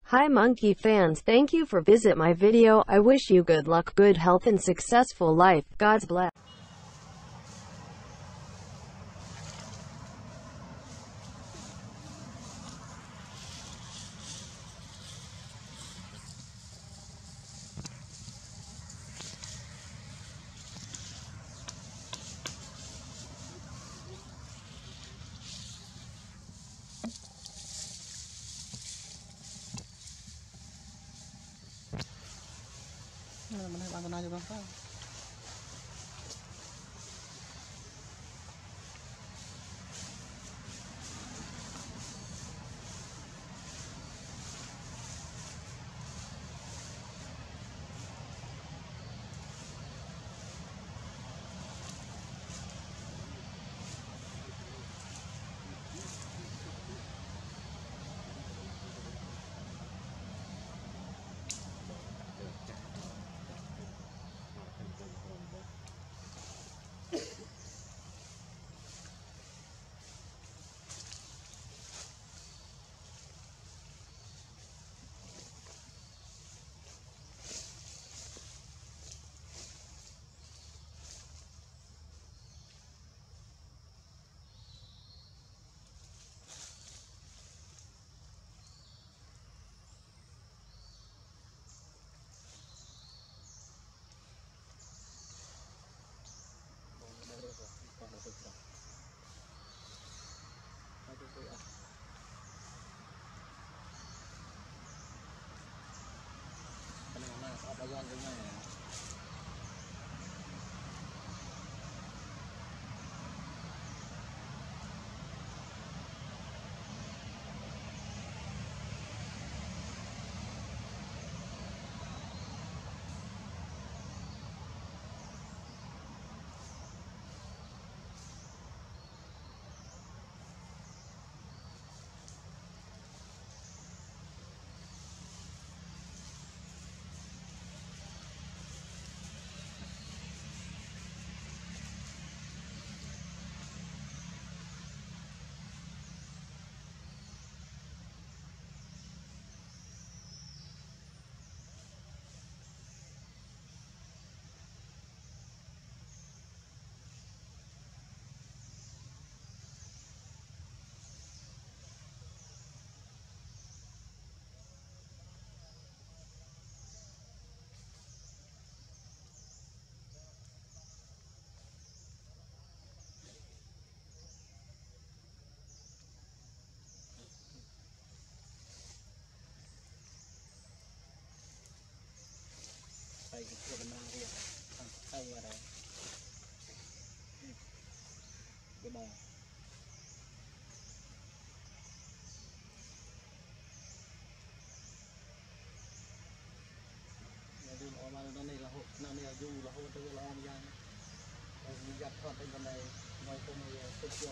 Hi Monkey fans, thank you for visit my video. I wish you good luck, good health and successful life. God's bless. Mình hay bán cho con. Đây cái bên nào đi, đây vào đây, cái bò. Đi ở mà nó này là hộp, nó này là du là hộp tôi là om giang, mình giặt thoát bên bên này, ngoài không này tốt nhiều.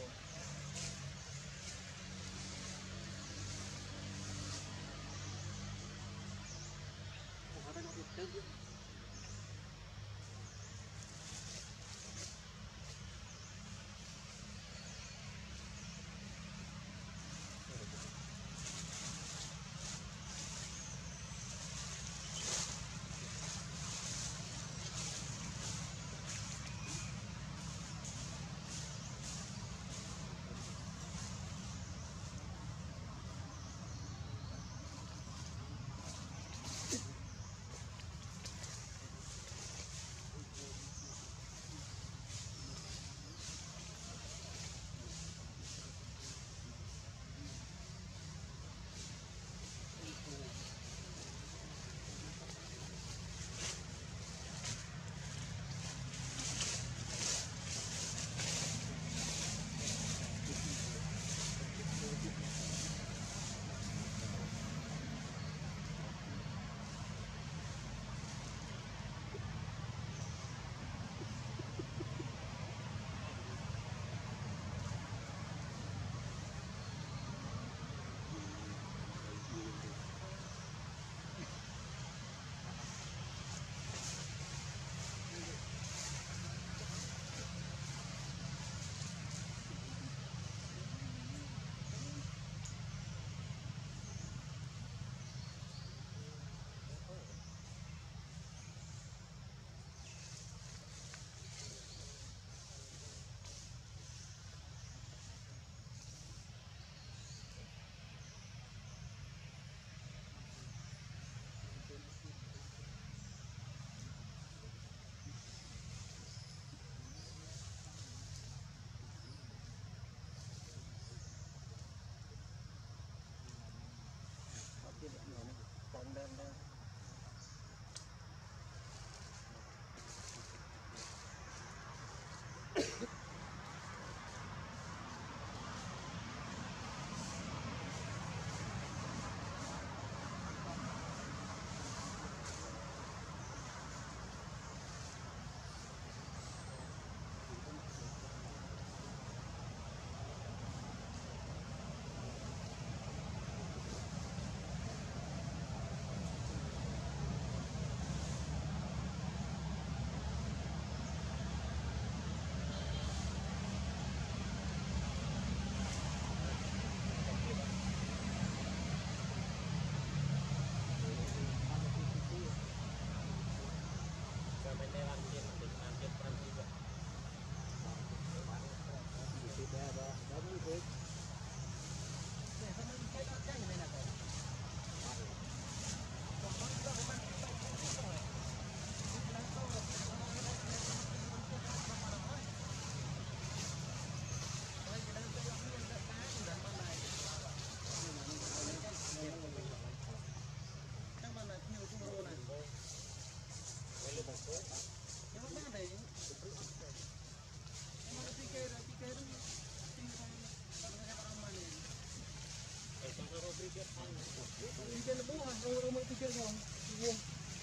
chơi rồi vuông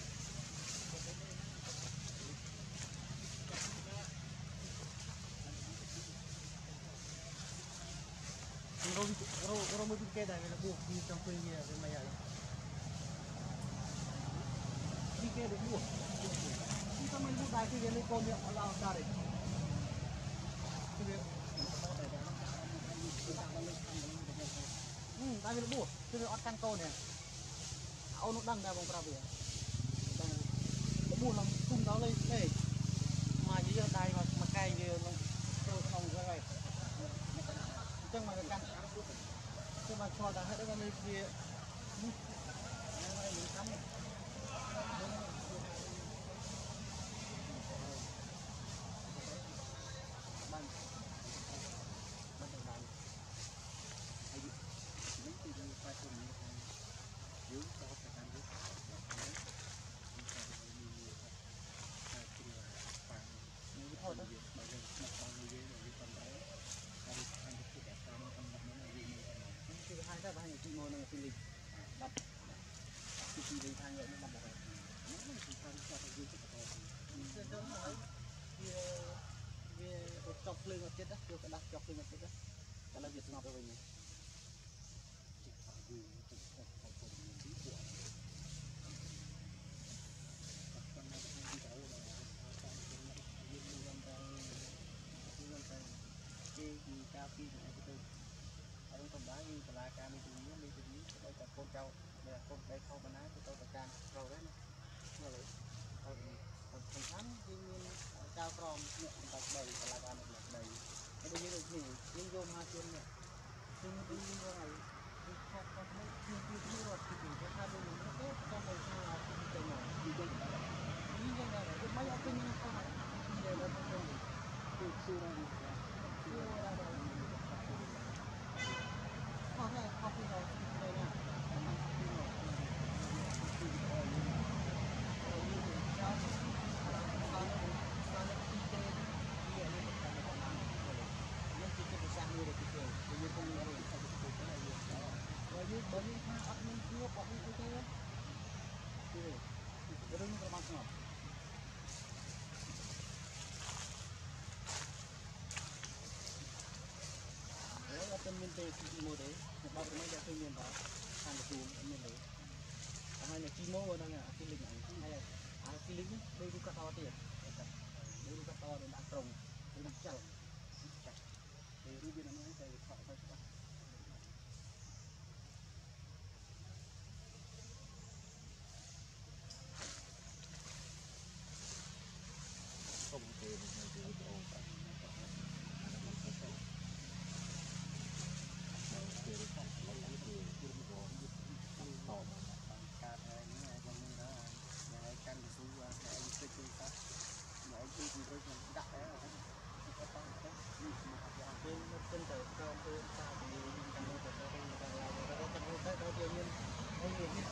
rồi mới cái này là buộc đi trong quê nhà với mày à đi kia được buộc đi trong mình buộc đại thì lấy con nhựa lao ra đấy tại vì nó buộc cho nên ăn căn câu này áo nó đăng ra bằng pra về nó buộc làm tung đó lên đây mà chỉ giờ đây mà cay như nó tôi không ra vậy chẳng mà căn nhưng mà cho ta hết cái này kia hai cái hai chị mồi này lịch đập chị đi thang vậy nó đập rồi nó chỉ thang cho cái gì cái đó nói về chọc lên một chết đó chưa có đặt chọc lên một chết đó đó là việc ngọc rồi nhỉ cái cao phi này cái từ ở trong đó như là cam đi từ dưới đây là con trâu đây là con cây khâu bên ái tôi là cam rồi đấy nó lại còn thắm thiên nhiên cao tròn nhẹ bạch đầy là cam bạch đầy cái đây như là gì nhưng vô ma chuyên nhẹ nhưng đi như này thì khác có mấy như là thì cái hai bên nó tốt trong đời sao thì cái nhỏ đi đây như thế này là cái mấy ở bên như thế này đây là cái gì từ xưa ra đi có thể có khi rồi đây nè trên miền tây thì mô đấy bao cái mấy cái trên miền đó hàng cái chuồng miền đấy hay là chi mô ở đây là cái lịch này hay là cái lịch đây đi cắt to tiền đây đi cắt to để đặt trồng để đặt chậu để đi bên nó sẽ khỏi phải không tiền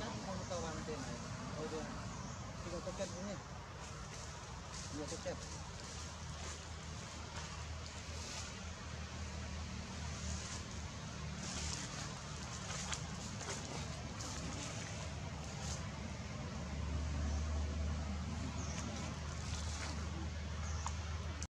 Hãy subscribe cho kênh Ghiền Mì Gõ để không bỏ lỡ những video hấp dẫn